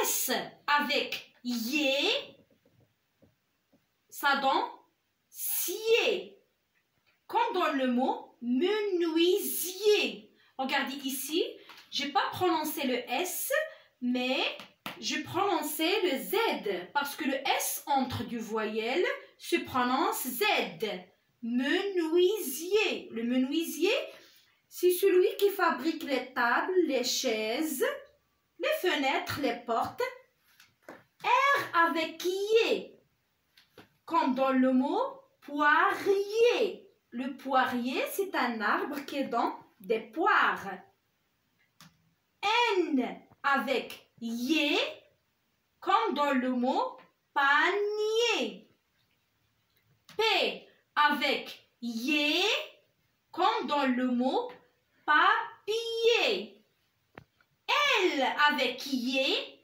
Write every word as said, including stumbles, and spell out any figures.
S avec yé, ça donne sier. Comme dans le mot menuisier. Regardez ici, je n'ai pas prononcé le S, mais je prononçais le Z parce que le S entre du voyelle se prononce Z. Menuisier. Le menuisier, c'est celui qui fabrique les tables, les chaises, les fenêtres, les portes. R avec yé, comme dans le mot poirier. Le poirier, c'est un arbre qui donne des poires. N avec yé, comme dans le mot panier. P avec yé, comme dans le mot papier. L avec yé,